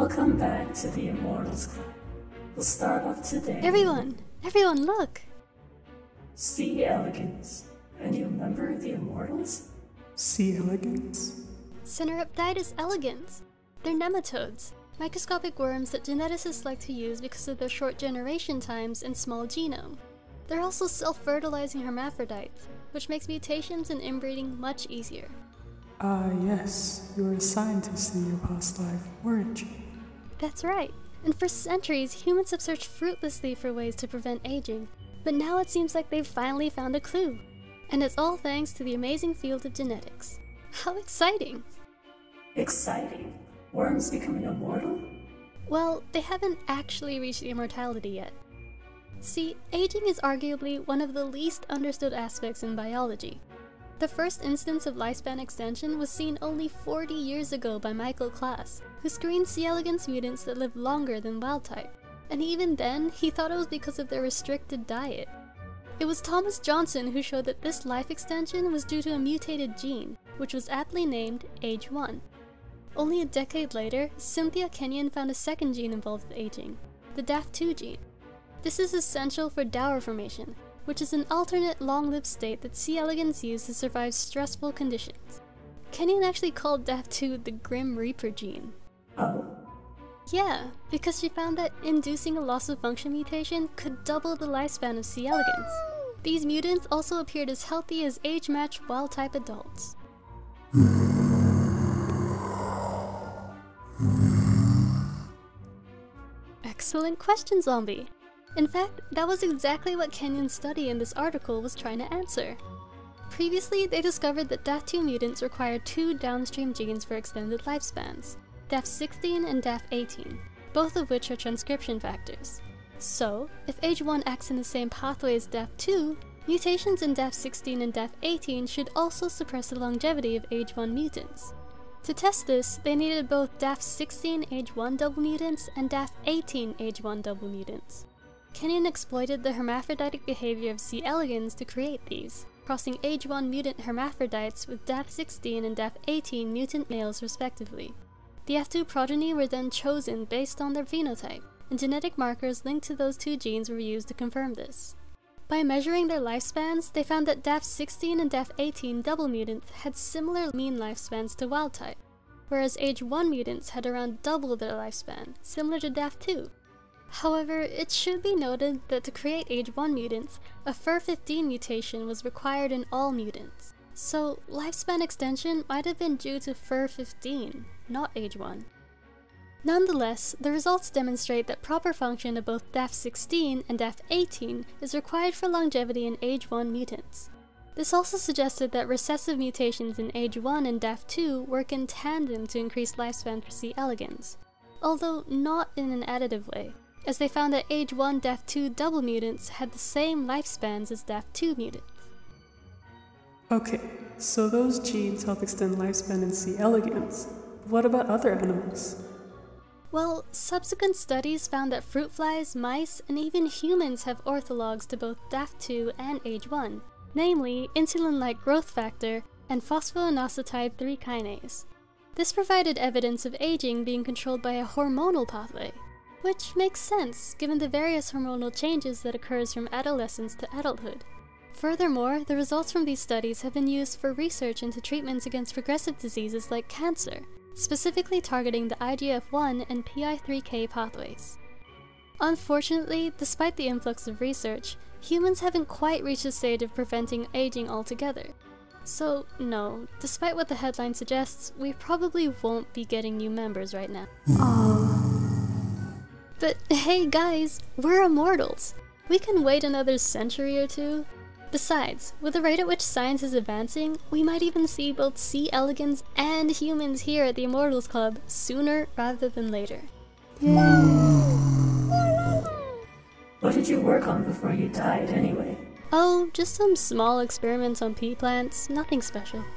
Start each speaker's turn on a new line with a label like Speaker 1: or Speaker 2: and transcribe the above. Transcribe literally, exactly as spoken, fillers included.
Speaker 1: Welcome back to the Immortals Club. We'll start off today.
Speaker 2: Everyone! Everyone, look!
Speaker 1: C. elegans. And you remember the Immortals?
Speaker 3: C. elegans?
Speaker 2: Caenorhabditis elegans. They're nematodes, microscopic worms that geneticists like to use because of their short generation times and small genome. They're also self-fertilizing hermaphrodites, which makes mutations and inbreeding much easier.
Speaker 3: Ah, uh, yes. You were a scientist in your past life, weren't you?
Speaker 2: That's right. And for centuries, humans have searched fruitlessly for ways to prevent aging, but now it seems like they've finally found a clue. And it's all thanks to the amazing field of genetics. How exciting!
Speaker 1: Exciting? Worms becoming immortal?
Speaker 2: Well, they haven't actually reached immortality yet. See, aging is arguably one of the least understood aspects in biology. The first instance of lifespan extension was seen only forty years ago by Michael Klaas, who screened C. elegans mutants that lived longer than wild type, and even then, he thought it was because of their restricted diet. It was Thomas Johnson who showed that this life extension was due to a mutated gene, which was aptly named age one. Only a decade later, Cynthia Kenyon found a second gene involved with aging, the D A F two gene. This is essential for dower formation, which is an alternate long-lived state that C. elegans use to survive stressful conditions. Kenyon actually called D A F two the Grim Reaper gene.
Speaker 1: Oh.
Speaker 2: Yeah, because she found that inducing a loss-of-function mutation could double the lifespan of C. elegans. These mutants also appeared as healthy as age-matched wild-type adults. Excellent question, Zombie! In fact, that was exactly what Kenyon's study in this article was trying to answer. Previously, they discovered that D A F two mutants require two downstream genes for extended lifespans, D A F sixteen and D A F eighteen, both of which are transcription factors. So, if age one acts in the same pathway as D A F two, mutations in D A F sixteen and D A F eighteen should also suppress the longevity of age one mutants. To test this, they needed both D A F sixteen age one double mutants and D A F eighteen age one double mutants. Kenyon exploited the hermaphroditic behavior of C. elegans to create these, crossing age one mutant hermaphrodites with D A F sixteen and D A F eighteen mutant males respectively. The D A F two progeny were then chosen based on their phenotype, and genetic markers linked to those two genes were used to confirm this. By measuring their lifespans, they found that D A F sixteen and D A F eighteen double mutants had similar mean lifespans to wild type, whereas age one mutants had around double their lifespan, similar to D A F two. However, it should be noted that to create age one mutants, a F R fifteen mutation was required in all mutants. So, lifespan extension might have been due to F R fifteen, not age one. Nonetheless, the results demonstrate that proper function of both D A F sixteen and D A F eighteen is required for longevity in age one mutants. This also suggested that recessive mutations in age one and D A F two work in tandem to increase lifespan for C. elegans, although not in an additive way, as they found that age one D A F two double mutants had the same lifespans as D A F two mutants.
Speaker 3: Okay, so those genes help extend lifespan in C. elegans. What about other animals?
Speaker 2: Well, subsequent studies found that fruit flies, mice, and even humans have orthologs to both D A F two and age one, namely insulin-like growth factor and phosphoinositide three kinase. This provided evidence of aging being controlled by a hormonal pathway, which makes sense given the various hormonal changes that occurs from adolescence to adulthood. Furthermore, the results from these studies have been used for research into treatments against progressive diseases like cancer, specifically targeting the I G F one and P I three K pathways. Unfortunately, despite the influx of research, humans haven't quite reached the stage of preventing aging altogether. So no, despite what the headline suggests, we probably won't be getting new members right now.
Speaker 3: Aww.
Speaker 2: But hey guys, we're immortals! We can wait another century or two. Besides, with the rate at which science is advancing, we might even see both C. elegans and humans here at the Immortals Club sooner rather than later.
Speaker 1: What did you work on before you died anyway?
Speaker 2: Oh, just some small experiments on pea plants, nothing special.